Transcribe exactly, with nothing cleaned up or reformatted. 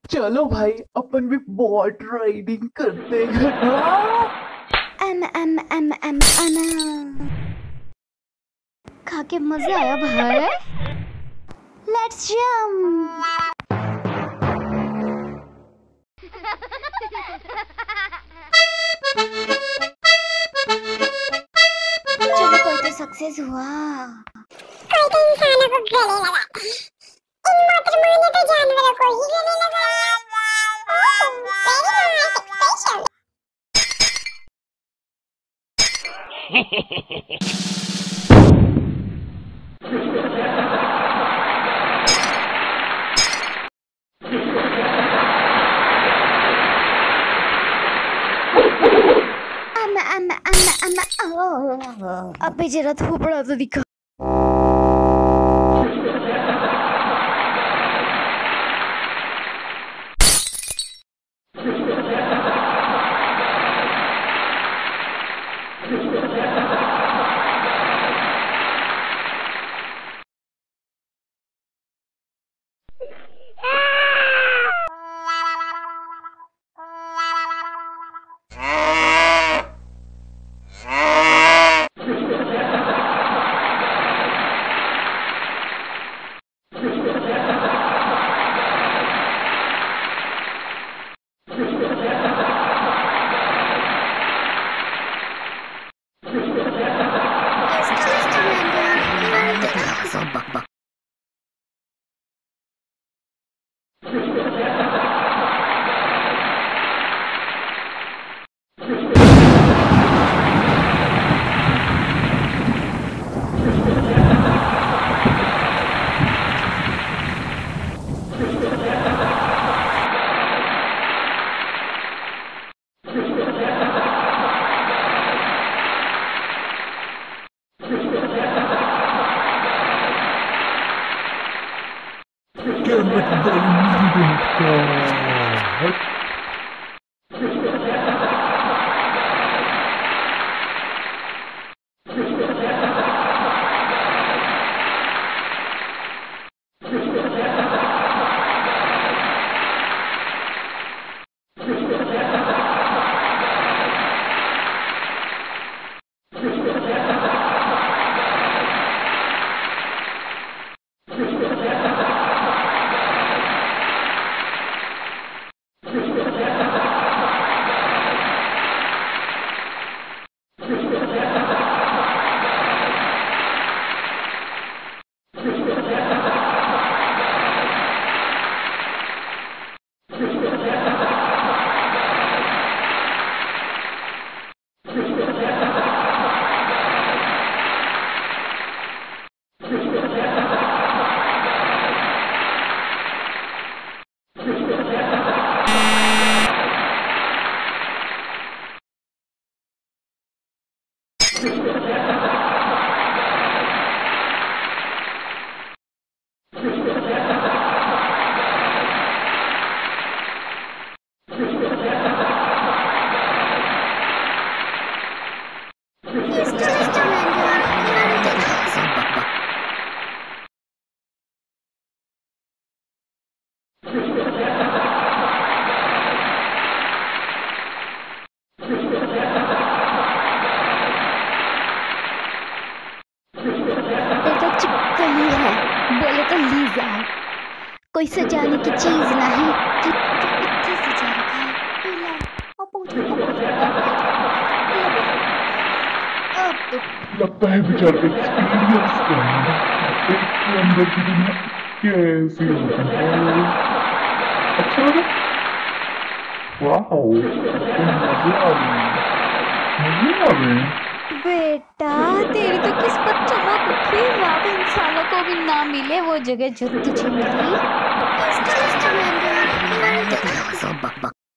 चलो भाई अपन भी बॉट राइडिंग करते हैं। हाँ? एम एम एम एम एम खा के मजा आया भाई। Let's jump. चलो कोई तो सक्सेस हुआ। कोई तो इंसानों को गले लगा, इन मोटरमाने तो जानवरों को ही गले लगा। Oh, very nice expression. अम्मा अम्मा अम्मा अम्मा अबे जरा थोपड़ा तो दिखा। बोले तो ली जाए, कोई सजाने की चीज नहीं। इतने सजा रखा है। अब तो लगता है बेचारे एक्सपीरियंस करना पेट के अंदर की दुनिया कैसी होती है। अच्छा लगा? वाओ, मजे आ रहे हैं, मजे आ रहे हैं। बेटा तेरी तो किस्मत चमक उठी। वहाँ पे इंसानों को भी ना मिले वो जगह जो तुझे मिली।